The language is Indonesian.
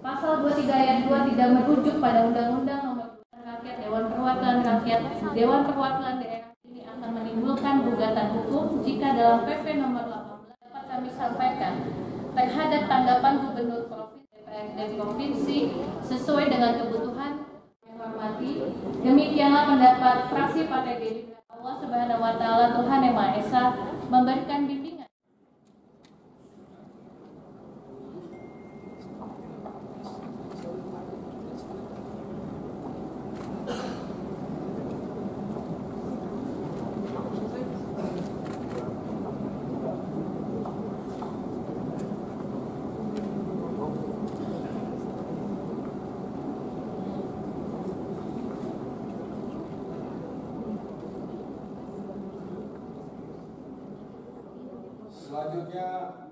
Pasal 23 ayat 2 tidak merujuk pada Undang-Undang Nomor 2 Rakyat Dewan Perwakilan Rakyat. Dewan Perwakilan Daerah ini akan menimbulkan gugatan hukum jika dalam PP Nomor 18 dapat kami sampaikan terhadap tanggapan Gubernur Provinsi DPRD Provinsi sesuai dengan kebutuhan yang hormati. Demikianlah pendapat fraksi Partai Gerindra. Allah Subhanahu wa Ta'ala Tuhan Yang Maha Esa memberikan bimbingan. Selanjutnya